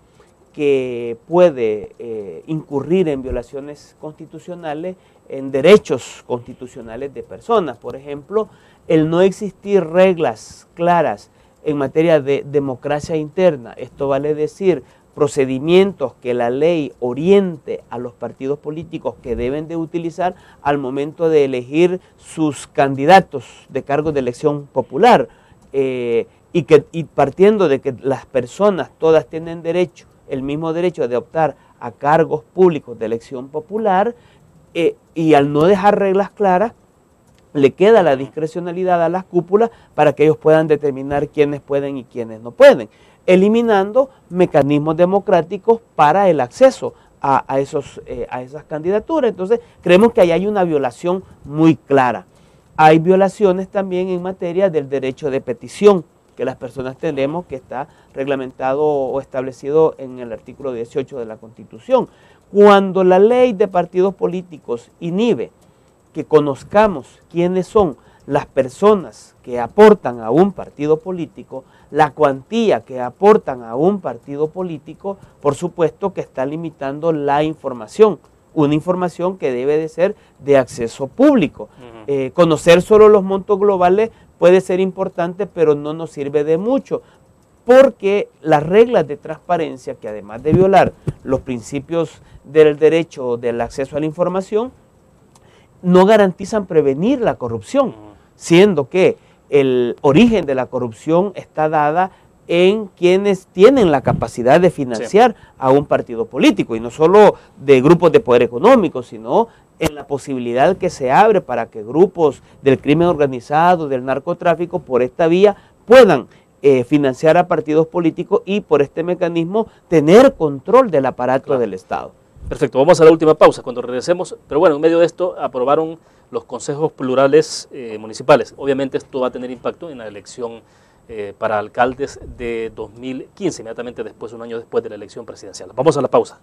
que puede eh, incurrir en violaciones constitucionales, en derechos constitucionales de personas. Por ejemplo, el no existir reglas claras en materia de democracia interna, esto vale decir procedimientos que la ley oriente a los partidos políticos que deben de utilizar al momento de elegir sus candidatos de cargos de elección popular, eh, y, que, y partiendo de que las personas todas tienen derecho, el mismo derecho de optar a cargos públicos de elección popular, eh, y al no dejar reglas claras, le queda la discrecionalidad a las cúpulas para que ellos puedan determinar quiénes pueden y quiénes no pueden, eliminando mecanismos democráticos para el acceso a, a, esos, eh, a esas candidaturas. Entonces, creemos que ahí hay una violación muy clara. Hay violaciones también en materia del derecho de petición, que las personas tenemos, que está reglamentado o establecido en el artículo dieciocho de la Constitución. Cuando la ley de partidos políticos inhibe que conozcamos quiénes son las personas que aportan a un partido político, la cuantía que aportan a un partido político, por supuesto que está limitando la información, una información que debe de ser de acceso público. Uh-huh. eh, conocer solo los montos globales puede ser importante, pero no nos sirve de mucho, porque las reglas de transparencia, que además de violar los principios del derecho del acceso a la información, no garantizan prevenir la corrupción, siendo que el origen de la corrupción está dada en quienes tienen la capacidad de financiar sí. a un partido político, y no solo de grupos de poder económico, sino en la posibilidad que se abre para que grupos del crimen organizado, del narcotráfico, por esta vía puedan eh, financiar a partidos políticos y por este mecanismo tener control del aparato claro. del Estado. Perfecto, vamos a la última pausa cuando regresemos, pero bueno, en medio de esto aprobaron los consejos plurales eh, municipales. Obviamente esto va a tener impacto en la elección eh, para alcaldes de dos mil quince, inmediatamente después, un año después de la elección presidencial. Vamos a la pausa.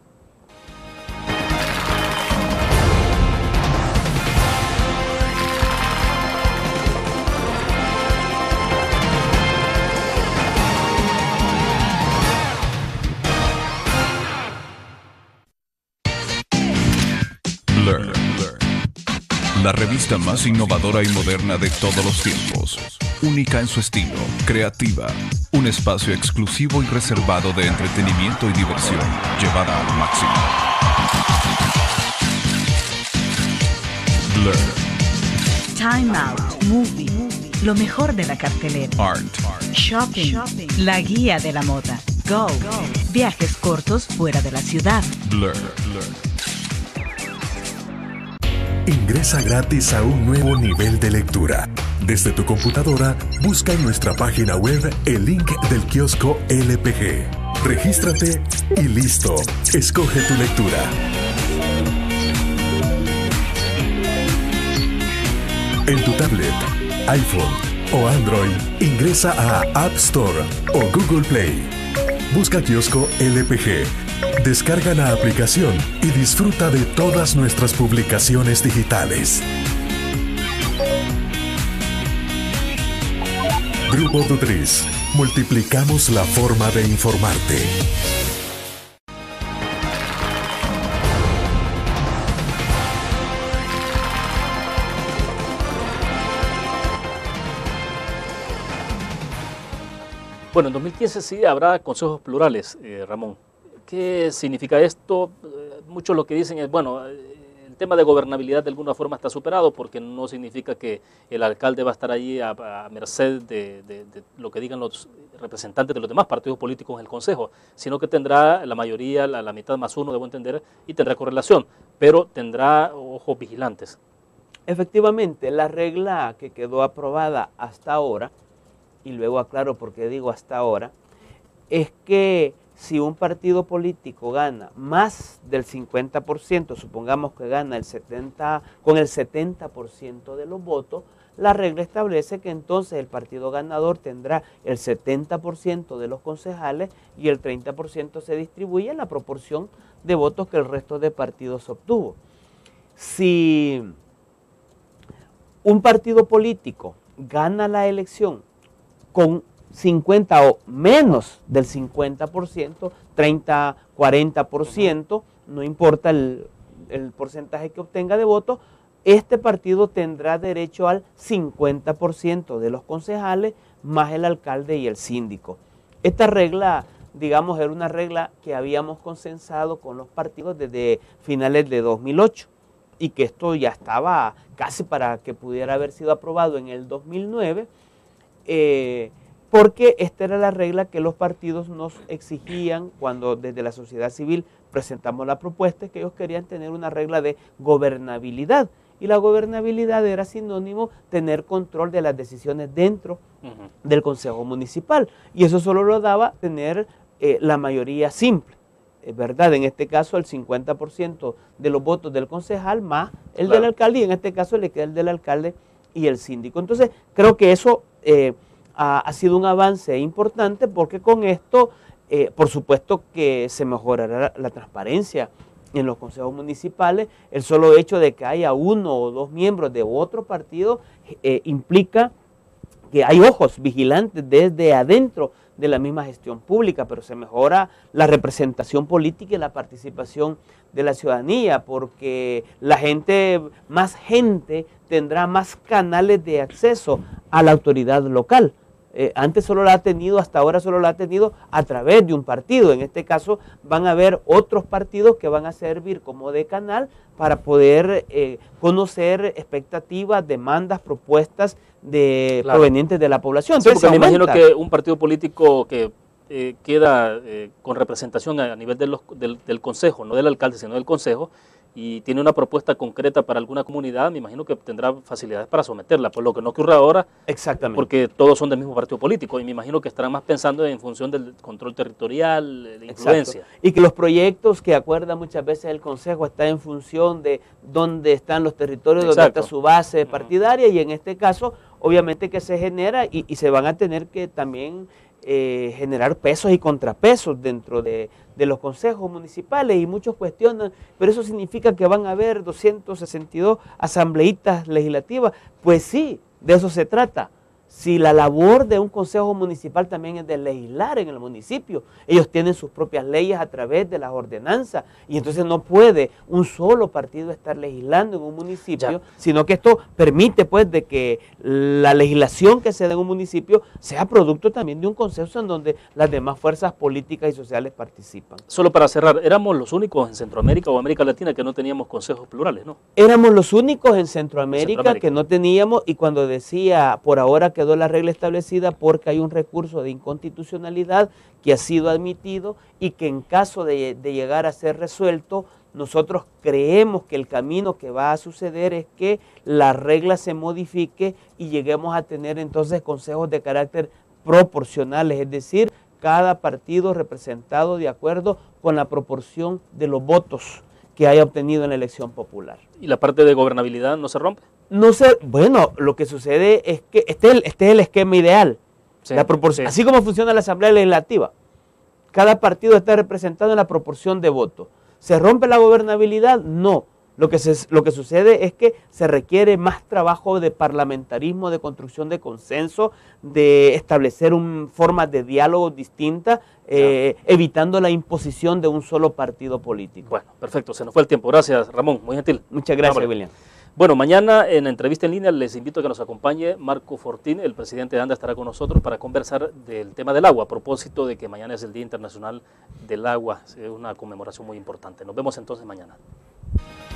Learn. La revista más innovadora y moderna de todos los tiempos. Única en su estilo, creativa. Un espacio exclusivo y reservado de entretenimiento y diversión, llevada al máximo. Blur. Time Out, Movie, lo mejor de la cartelera. Art. Shopping, Shopping. La guía de la moda. Go. Go. Viajes cortos fuera de la ciudad. Blur. Blur. Ingresa gratis a un nuevo nivel de lectura. Desde tu computadora, busca en nuestra página web el link del kiosco L P G. Regístrate y listo. Escoge tu lectura. En tu tablet, iPhone o Android, ingresa a App Store o Google Play. Busca kiosco L P G. Descarga la aplicación y disfruta de todas nuestras publicaciones digitales. Grupo Dutriz. Multiplicamos la forma de informarte. Bueno, en dos mil quince sí habrá consejos plurales, eh, Ramón. ¿Qué significa esto? Eh, muchos lo que dicen es, bueno, el el tema de gobernabilidad de alguna forma está superado, porque no significa que el alcalde va a estar allí a, a merced de, de, de lo que digan los representantes de los demás partidos políticos en el Consejo, sino que tendrá la mayoría, la, la mitad más uno, debo entender, y tendrá correlación, pero tendrá ojos vigilantes. Efectivamente, la regla que quedó aprobada hasta ahora, y luego aclaro por qué digo hasta ahora, es que si un partido político gana más del cincuenta por ciento, supongamos que gana el setenta, con el setenta por ciento de los votos, la regla establece que entonces el partido ganador tendrá el setenta por ciento de los concejales y el treinta por ciento se distribuye en la proporción de votos que el resto de partidos obtuvo. Si un partido político gana la elección con cincuenta o menos del cincuenta por ciento, treinta, cuarenta por ciento, no importa el, el porcentaje que obtenga de votos, este partido tendrá derecho al cincuenta por ciento de los concejales más el alcalde y el síndico. Esta regla, digamos, era una regla que habíamos consensado con los partidos desde finales de dos mil ocho y que esto ya estaba casi para que pudiera haber sido aprobado en el dos mil nueve, eh, porque esta era la regla que los partidos nos exigían cuando desde la sociedad civil presentamos la propuesta, que ellos querían tener una regla de gobernabilidad. Y la gobernabilidad era sinónimo tener control de las decisiones dentro uh-huh. del Consejo Municipal. Y eso solo lo daba tener eh, la mayoría simple, eh, ¿verdad? En este caso el cincuenta por ciento de los votos del concejal más el claro. del alcalde, y en este caso le queda el del alcalde y el síndico. Entonces creo que eso eh, ha, ha sido un avance importante, porque con esto, eh, por supuesto que se mejorará la, la transparencia en los consejos municipales. El solo hecho de que haya uno o dos miembros de otro partido eh, implica que hay ojos vigilantes desde adentro de la misma gestión pública, pero se mejora la representación política y la participación de la ciudadanía, porque la gente, más gente, tendrá más canales de acceso a la autoridad local. Eh, antes solo la ha tenido, hasta ahora solo la ha tenido a través de un partido. En este caso van a haber otros partidos que van a servir como de canal para poder eh, conocer expectativas, demandas, propuestas de, claro. provenientes de la población. Sí, porque me imagino que un partido político que eh, queda eh, con representación a nivel de los, del, del consejo, no del alcalde, sino del consejo, y tiene una propuesta concreta para alguna comunidad, me imagino que tendrá facilidades para someterla, por lo que no ocurre ahora. Exactamente. Porque todos son del mismo partido político, y me imagino que estarán más pensando en función del control territorial, de influencia. Exacto. Y que los proyectos que acuerda muchas veces el Consejo están en función de dónde están los territorios, Exacto. dónde está su base partidaria, y en este caso, obviamente que se genera, y, y se van a tener que también eh, generar pesos y contrapesos dentro de, de los consejos municipales, y muchos cuestionan, pero eso significa que van a haber doscientas sesenta y dos asambleístas legislativas. Pues sí, de eso se trata. Si la labor de un consejo municipal también es de legislar en el municipio, ellos tienen sus propias leyes a través de las ordenanzas, y entonces no puede un solo partido estar legislando en un municipio, ya. sino que esto permite pues de que la legislación que se dé en un municipio sea producto también de un consenso en donde las demás fuerzas políticas y sociales participan. Solo para cerrar, éramos los únicos en Centroamérica o América Latina que no teníamos consejos plurales, ¿no? Éramos los únicos en Centroamérica, Centroamérica. que no teníamos, y cuando decía por ahora que la regla establecida porque hay un recurso de inconstitucionalidad que ha sido admitido y que en caso de, de llegar a ser resuelto, nosotros creemos que el camino que va a suceder es que la regla se modifique y lleguemos a tener entonces consejos de carácter proporcionales, es decir, cada partido representado de acuerdo con la proporción de los votos que haya obtenido en la elección popular. ¿Y la parte de gobernabilidad no se rompe? No sé, bueno, lo que sucede es que este es el, este es el esquema ideal, sí, la proporción, sí. así como funciona la Asamblea Legislativa. Cada partido está representado en la proporción de votos. ¿Se rompe la gobernabilidad? No. Lo que, se, lo que sucede es que se requiere más trabajo de parlamentarismo, de construcción de consenso, de establecer un, formas de diálogo distintas, eh, evitando la imposición de un solo partido político. Bueno, perfecto, se nos fue el tiempo. Gracias, Ramón, muy gentil. Muchas gracias, Vamos. William. Bueno, mañana en la entrevista en línea les invito a que nos acompañe Marco Fortín, el presidente de ANDA estará con nosotros para conversar del tema del agua, a propósito de que mañana es el Día Internacional del Agua, es una conmemoración muy importante. Nos vemos entonces mañana.